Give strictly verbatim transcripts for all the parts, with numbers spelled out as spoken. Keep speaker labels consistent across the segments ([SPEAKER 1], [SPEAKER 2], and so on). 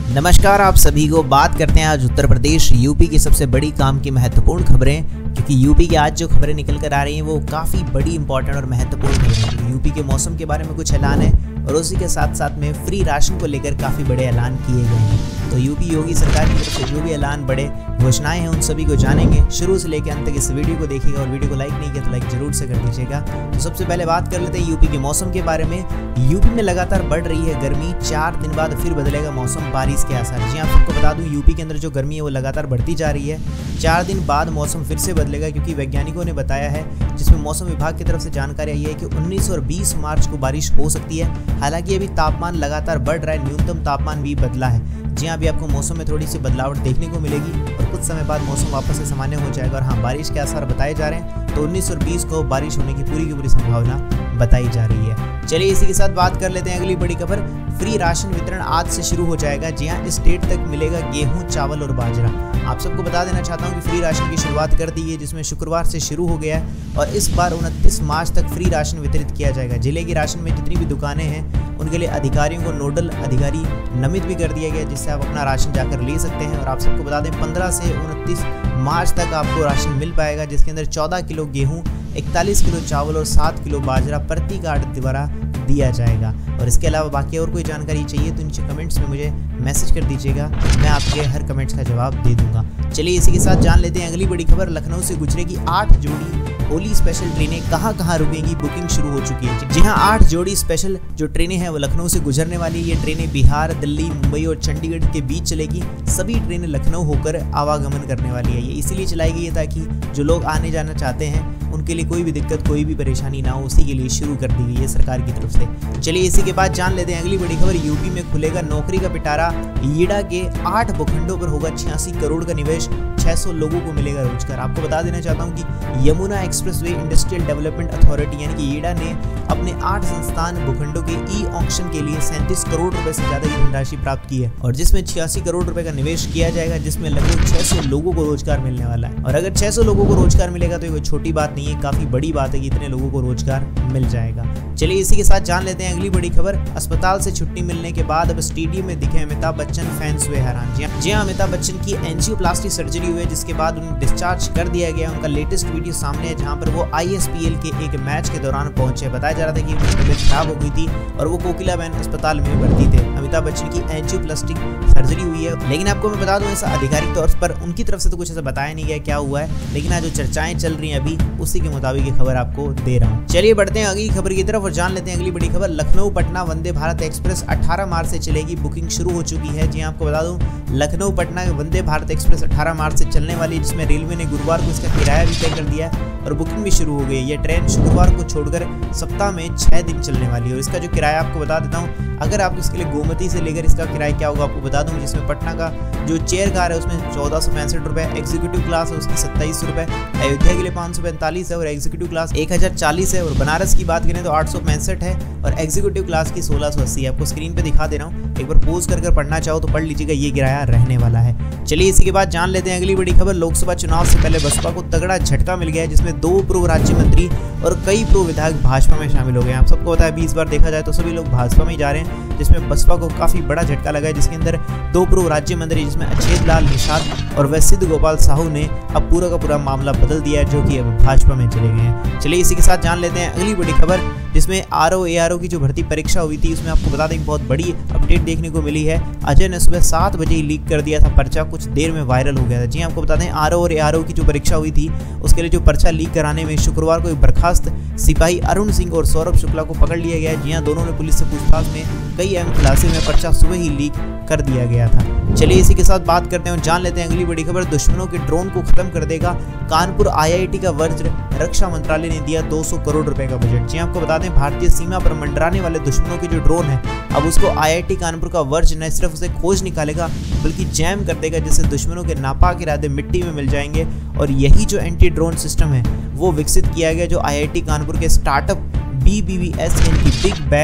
[SPEAKER 1] नमस्कार आप सभी को। बात करते हैं आज उत्तर प्रदेश यूपी की सबसे बड़ी काम की महत्वपूर्ण खबरें, क्योंकि यूपी की आज जो खबरें निकल कर आ रही हैं वो काफ़ी बड़ी इंपॉर्टेंट और महत्वपूर्ण खबरें हैं। यूपी के मौसम के बारे में कुछ ऐलान है और उसी के साथ साथ में फ्री राशन को लेकर काफ़ी बड़े ऐलान किए गए हैं। तो यूपी योगी सरकार की तरफ से जो भी ऐलान बड़े घोषणाएं हैं उन सभी को जानेंगे। शुरू से लेकर अंत तक इस वीडियो को देखिएगा और वीडियो को लाइक नहीं किया तो लाइक जरूर से कर दीजिएगा। तो सबसे पहले बात कर लेते हैं यूपी के मौसम के बारे में। यूपी में लगातार बढ़ रही है गर्मी, चार दिन बाद फिर बदलेगा मौसम, बारिश के आसार। जी आप सबको बता दूं यूपी के अंदर जो गर्मी है वो लगातार बढ़ती जा रही है। चार दिन बाद मौसम फिर से बदलेगा, क्योंकि वैज्ञानिकों ने बताया है, जिसमें मौसम विभाग की तरफ से जानकारी आई है कि उन्नीस और बीस मार्च को बारिश हो सकती है। हालांकि अभी तापमान लगातार बढ़ रहा है, न्यूनतम तापमान भी बदला है। जी हाँ, अभी आपको मौसम में थोड़ी सी बदलावट देखने को मिलेगी और कुछ समय बाद मौसम वापस से सामान्य हो जाएगा। और हाँ, बारिश के आसार बताए जा रहे हैं, तो उन्नीस और बीस को बारिश होने की पूरी की पूरी संभावना बताई जा रही है। चलिए इसी के साथ बात कर लेते हैं अगली बड़ी खबर। फ्री राशन वितरण आज से शुरू हो जाएगा। जी हाँ, स्टेट तक मिलेगा गेहूं, चावल और बाजरा। आप सबको बता देना चाहता हूं कि फ्री राशन की शुरुआत कर दी है, जिसमें शुक्रवार से शुरू हो गया है और इस बार उनतीस मार्च तक फ्री राशन वितरित किया जाएगा। जिले की राशन में जितनी भी दुकानें हैं उनके लिए अधिकारियों को नोडल अधिकारी नामित भी कर दिया गया, जिससे आप अपना राशन जाकर ले सकते हैं। और आप सबको बता दें पंद्रह से उनतीस मार्च तक आपको राशन मिल पाएगा, जिसके अंदर चौदह किलो गेहूं, इकतालीस किलो चावल और सात किलो बाजरा प्रति कार्ड द्वारा दिया जाएगा। और इसके अलावा बाकी और कोई जानकारी चाहिए तो नीचे कमेंट्स में मुझे मैसेज कर दीजिएगा, मैं आपके हर कमेंट्स का जवाब दे दूंगा। चलिए इसी के साथ जान लेते हैं अगली बड़ी खबर। लखनऊ से गुजरेगी आठ जोड़ी होली स्पेशल ट्रेनें, कहां कहां रुकेंगी, बुकिंग शुरू हो चुकी है। जी हां, आठ जोड़ी स्पेशल जो ट्रेनें हैं वो लखनऊ से गुजरने वाली है। ये ट्रेनें बिहार, दिल्ली, मुंबई और चंडीगढ़ के बीच चलेगी। सभी ट्रेनें लखनऊ होकर आवागमन करने वाली है। ये इसीलिए चलाई गई है ताकि जो लोग आने जाना चाहते हैं उनके लिए कोई भी दिक्कत, कोई भी परेशानी ना हो, उसी के लिए शुरू कर दी गई है सरकार की तरफ से। चलिए इसी के बाद जान लेते हैं अगली बड़ी खबर। यूपी में खुलेगा नौकरी का पिटारा। ईडा के आठ भूखंडों पर होगा छियासी करोड़ का निवेश, छह सौ लोगों को मिलेगा रोजगार। आपको बता देना चाहता हूं कि Yamuna expressway industrial development authority यानी कि ईडा ने अपने आठ संस्थान भूखंडों के ई ऑक्शन के लिए सैंतीस करोड़ रुपए से ज्यादा की धनराशि प्राप्त की है और जिसमें छियासी करोड़ रुपए का निवेश किया जाएगा, जिसमें लगभग छह सौ लोगों को रोजगार मिलने वाला है। और अगर छह सौ लोगों को रोजगार मिलेगा तो ये कोई छोटी बात नहीं है, काफी बड़ी बात है कि इतने लोगों को रोजगार मिल जाएगा। चलिए इसी के साथ जान लेते हैं अगली बड़ी खबर। अस्पताल से छुट्टी मिलने के बाद अब स्टेडियम में दिखे अमिताभ बच्चन, फैंस हुए हैरान। जी हाँ, अमिताभ बच्चन की एंजियोप्लास्टी सर्जरी हुई है, जिसके बाद उन्हें डिस्चार्ज कर दिया गया। उनका लेटेस्ट वीडियो सामने है जहां पर वो आई एस पी एल के एक मैच के दौरान पहुंचे। बताया जा रहा था कि उनकी तबीयत खराब हो गई थी और वो कोकिलाबेन अस्पताल में भर्ती थे। अमिताभ बच्चन की एंजियोप्लास्टिक सर्जरी हुई है, लेकिन आपको मैं बता दूं ऐसा आधिकारिक तौर पर उनकी तरफ से तो कुछ ऐसा बताया नहीं गया क्या हुआ है, लेकिन आज जो चर्चाएं चल रही हैं अभी उसी के मुताबिक ये खबर आपको दे रहा हूँ। चलिए बढ़ते हैं अगली खबर की तरफ और जान लेते हैं अगली बड़ी खबर। लखनऊ पटना वंदे भारत एक्सप्रेस अठारह मार्च से चलेगी, बुकिंग शुरू हो चुकी है। जी आपको बता दूं लखनऊ पटना वंदे भारत एक्सप्रेस अठारह मार्च से चलने वाली है, जिसमें रेलवे ने गुरुवार को इसका किराया भी तय कर दिया है और बुकिंग भी शुरू हो गई है। यह ट्रेन शुक्रवार को छोड़कर सप्ताह में छह दिन चलने वाली है। और इसका जो किराया आपको बता देता हूँ, अगर आप इसके लिए गोमती से लेकर इसका किराया क्या होगा आपको बता दूं, जिसमें पटना का जो चेयर कार है उसमें चौदह सौ पैंसठ रुपए, एग्जीक्यूटिव क्लास है उसकी सत्ताईस सौ रुपए, अयोध्या के लिए पाँच सौ पैंतालीस है और एग्जीक्यूटिव क्लास एक हजार चालीस है। और बनारस की बात करें तो आठ सौ पैंसठ है और एग्जीक्यूटिव क्लास की सोलह सौ अस्सी है। आपको स्क्रीन पे दिखा दे रहा हूँ, एक बार पोज कर कर पढ़ना चाहो तो पढ़ लीजिएगा, ये किराया रहने वाला है। चलिए इसी के बाद जान लेते हैं अगली बड़ी खबर। लोकसभा चुनाव से पहले बसपा को तगड़ा झटका मिल गया है, जिसमें दो पूर्व राज्य मंत्री और कई पूर्व विधायक भाजपा में शामिल हो गए। आप सबको पता है बीस बार देखा जाए तो सभी लोग भाजपा में ही जा रहे हैं, जिसमें बसपा को काफी बड़ा झटका लगा है, जिसके अंदर दो पूर्व राज्य मंत्री जिसमें अछेद लाल निषाद और वैसिद्ध गोपाल साहू ने अब पूरा का पूरा मामला बदल दिया है, जो कि अब भाजपा में चले गए हैं। चलिए इसी के साथ जान लेते हैं अगली बड़ी खबर, जिसमें R O A R O की जो भर्ती परीक्षा हुई थी उसमें आपको बता दें बहुत बड़ी अपडेट देखने को मिली है। अजय ने सुबह सात बजे ही लीक कर दिया था पर्चा, कुछ देर में वायरल हो गया था। जी आपको बता दें आर ओ और ए आर ओ की जो परीक्षा हुई थी उसके लिए जो पर्चा लीक कराने में शुक्रवार को बर्खास्त सिपाही अरुण सिंह और सौरभ शुक्ला को पकड़ लिया गया। जी हाँ, दोनों ने पुलिस से पूछताछ में कई अहम खुलासे में पर्चा सुबह ही लीक कर दिया गया था। चलिए इसी के साथ बात करते हैं और जान लेते हैं अगली बड़ी खबर। दुश्मनों के ड्रोन को खत्म कर देगा कानपुर आई आई टी का वज्र, रक्षा मंत्रालय ने दिया दो सौ करोड़ रुपए का बजट। जी आपको बता दें भारतीय सीमा पर मंडराने वाले दुश्मनों के जो ड्रोन है अब उसको आई आई टी कानपुर का वज्र न सिर्फ उसे खोज निकालेगा बल्कि जैम कर देगा, जिससे दुश्मनों के नापाक इरादे मिट्टी में मिल जाएंगे। और यही जो एंटी ड्रोन सिस्टम है वो विकसित किया गया, जो आई आई टी कानपुर के startup B B V S यानी कि बिग बैंग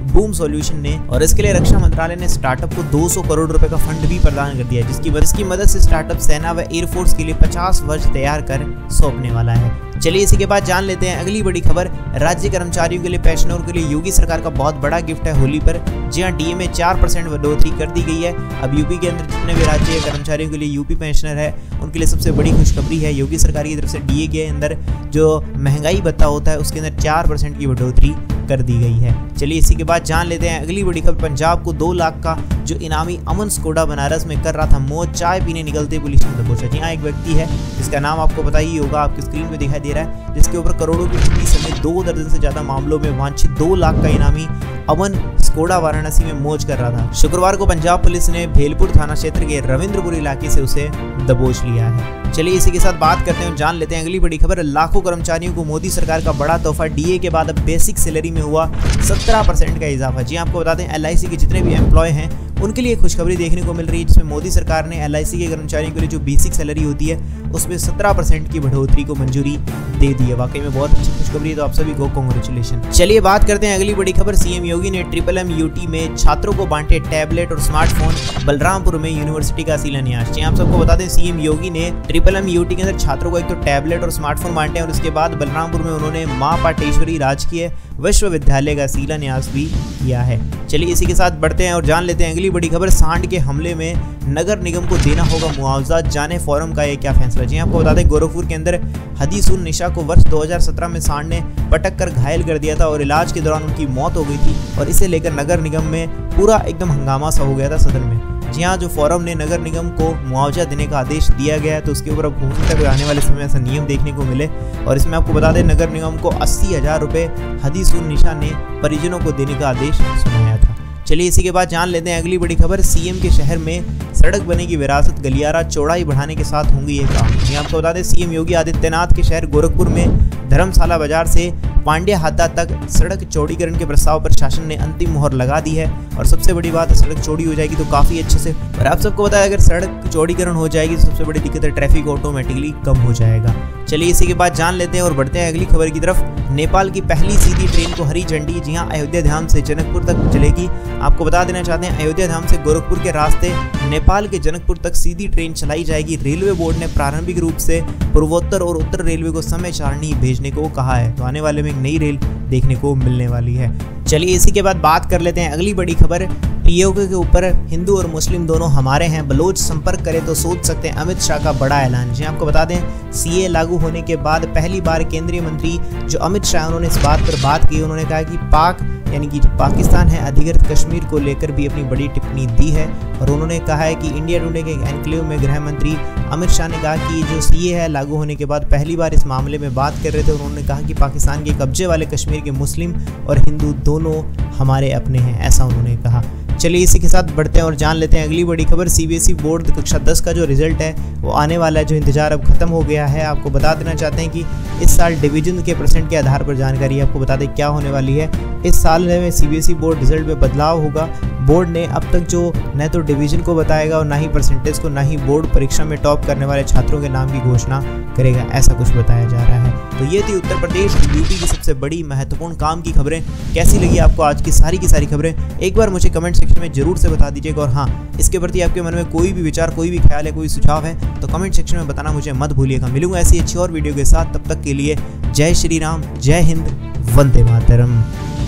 [SPEAKER 1] बूम सॉल्यूशन ने, और इसके लिए रक्षा मंत्रालय ने स्टार्टअप को दो सौ करोड़ रुपए का फंड भी प्रदान कर दिया, जिसकी जिसकी मदद से स्टार्टअप सेना व एयरफोर्स के लिए पचास वर्ष तैयार कर सौंपने वाला है। चलिए इसी के बाद जान लेते हैं अगली बड़ी खबर। राज्य कर्मचारियों के लिए, पेंशनरों के लिए योगी सरकार का बहुत बड़ा गिफ्ट है होली पर। जी हाँ, डीए में चार परसेंट बढ़ोतरी कर दी गई है। अब यूपी के अंदर जितने भी राज्य कर्मचारियों के लिए यूपी पेंशनर है उनके लिए सबसे बड़ी खुशखबरी है। योगी सरकार की तरफ से डीए के अंदर जो महंगाई भत्ता होता है उसके अंदर चार परसेंट की बढ़ोतरी कर दी गई है। चलिए इसी के बाद जान लेते हैं अगली बड़ी खबर। पंजाब को दो लाख का जो इनामी अमन स्कोडा बनारस में कर रहा था मौज, चाय पीने निकलते पुलिस ने दबोचा। जी हाँ, एक व्यक्ति है जिसका नाम आपको पता ही होगा, आपकी स्क्रीन पे दिखाई दे रहा है, जिसके ऊपर करोड़ों की ठगी समेत दो दर्जन से ज्यादा मामलों में वांछित दो लाख का इनामी अमन स्कोडा वाराणसी में मौज कर रहा था। शुक्रवार को पंजाब पुलिस ने भेलपुर थाना क्षेत्र के रविंद्रपुर इलाके से उसे दबोच लिया है। चलिए इसी के साथ बात करते हैं और जान लेते हैं अगली बड़ी खबर। लाखों कर्मचारियों को मोदी सरकार का बड़ा तोहफा, डीए के बाद अब बेसिक सैलरी में हुआ सत्रह परसेंट का इजाफा। जी आपको बता दें, एलआईसी के जितने भी एम्प्लॉय हैं उनके लिए खुशखबरी देखने को मिल रही है, जिसमें मोदी सरकार ने एलआईसी के कर्मचारियों के लिए जो बेसिक सैलरी होती है उसमें सत्रह परसेंट की बढ़ोतरी को मंजूरी दे दी है। वाकई में बहुत अच्छी खुशखबरी है, तो आप सभी को कांग्रेचुलेशन। चलिए बात करते हैं अगली बड़ी खबर। सीएम योगी ने ट्रिपल एम यूटी में छात्रों को बांटे टैबलेट और स्मार्टफोन। बलरामपुर में यूनिवर्सिटी का शिलान्यास। आप सबको बता दें, सीएम योगी ने ट्रिपल एम यूटी के अंदर छात्रों को एक तो टैबलेट और स्मार्टफोन बांटे हैं और उसके बाद बलरामपुर में उन्होंने मां पाटेश्वरी राजकीय विश्वविद्यालय का शिलान्यास भी किया है। चलिए इसी के साथ बढ़ते हैं और जान लेते हैं अगली बड़ी खबर। सांड के हमले में नगर निगम को देना होगा मुआवजा, जाने फोरम का ये क्या फैसला। जी आपको बता दें, गोरखपुर के अंदर हदीसुन निशा को वर्ष दो हज़ार सत्रह में सांड ने पटक कर घायल कर दिया था और इलाज के दौरान उनकी मौत हो गई थी, और इसे लेकर नगर निगम में पूरा एकदम हंगामा सा हो गया था सदन में। जी हाँ, जो फोरम ने नगर निगम को मुआवजा देने का आदेश दिया गया है, तो उसके ऊपर अब हो सकता है आने वाले समय में ऐसा नियम देखने को मिले। और इसमें आपको बता दें, नगर निगम को अस्सी हजार रुपये हदीसुन निशा ने परिजनों को देने का आदेश सुनाया था। चलिए इसी के बाद जान लेते हैं अगली बड़ी खबर। सीएम के शहर में सड़क बनेगी विरासत, गलियारा चौड़ाई बढ़ाने के साथ होंगी ये काम। ये आपको बता दें, सीएम योगी आदित्यनाथ के शहर गोरखपुर में धर्मशाला बाजार से पांड्या हाता तक सड़क चौड़ीकरण के प्रस्ताव पर शासन ने अंतिम मुहर लगा दी है। और सबसे बड़ी बात है, सड़क चौड़ी हो जाएगी तो काफ़ी अच्छे से। और आप सबको पता है, अगर सड़क चौड़ीकरण हो जाएगी तो सबसे बड़ी दिक्कत है, ट्रैफिक ऑटोमेटिकली कम हो जाएगा। चलिए इसी के बाद जान लेते हैं और बढ़ते हैं अगली खबर की तरफ। नेपाल की पहली सीधी ट्रेन को हरी झंडी। जी हाँ, अयोध्या धाम से जनकपुर तक चलेगी। आपको बता देना चाहते हैं, अयोध्या धाम से गोरखपुर के रास्ते नेपाल के जनकपुर तक सीधी ट्रेन चलाई जाएगी। रेलवे बोर्ड ने प्रारंभिक रूप से पूर्वोत्तर और उत्तर रेलवे को समय सारणी भेजने को कहा है, तो आने वाले में एक नई रेल देखने को मिलने वाली है। चलिए इसी के बाद बात कर लेते हैं अगली बड़ी खबर। पीओके के ऊपर हिंदू और मुस्लिम दोनों हमारे हैं, बलोच संपर्क करें तो सोच सकते हैं, अमित शाह का बड़ा ऐलान। जी आपको बता दें, सीए लागू होने के बाद पहली बार केंद्रीय मंत्री जो अमित शाह उन्होंने इस बात पर बात की। उन्होंने कहा कि पाक यानी कि जो पाकिस्तान है अधिकृत कश्मीर को लेकर भी अपनी बड़ी टिप्पणी दी है। और उन्होंने कहा है कि इंडिया टुडे के एनक्लेव में गृह मंत्री अमित शाह ने कहा कि जो सीए है लागू होने के बाद पहली बार इस मामले में बात कर रहे थे। उन्होंने कहा कि पाकिस्तान के कब्जे वाले कश्मीर के मुस्लिम और हिंदू दोनों हमारे अपने हैं, ऐसा उन्होंने कहा। चलिए इसी के साथ बढ़ते हैं और जान लेते हैं अगली बड़ी खबर। सीबीएसई बोर्ड कक्षा दस का जो रिजल्ट है वो आने वाला है, जो इंतजार अब खत्म हो गया है। आपको बता देना चाहते हैं कि इस साल डिवीजन के परसेंट के आधार पर जानकारी आपको बता दें क्या होने वाली है। इस साल में सीबीएसई बोर्ड रिजल्ट में बदलाव होगा। बोर्ड ने अब तक जो न तो डिवीजन को बताएगा और ना ही परसेंटेज को, ना ही बोर्ड परीक्षा में टॉप करने वाले छात्रों के नाम की घोषणा करेगा, ऐसा कुछ बताया जा रहा है। तो ये थी उत्तर प्रदेश यूपी की सबसे बड़ी महत्वपूर्ण काम की खबरें। कैसी लगी आपको आज की सारी की सारी खबरें, एक बार मुझे कमेंट सेक्शन में जरूर से बता दीजिएगा। और हाँ, इसके प्रति आपके मन में कोई भी विचार, कोई भी ख्याल है, कोई सुझाव है तो कमेंट सेक्शन में बताना मुझे मत भूलिएगा। मिलूंगा ऐसी अच्छी और वीडियो के साथ, तब तक के लिए जय श्री राम, जय हिंद, वंदे मातरम।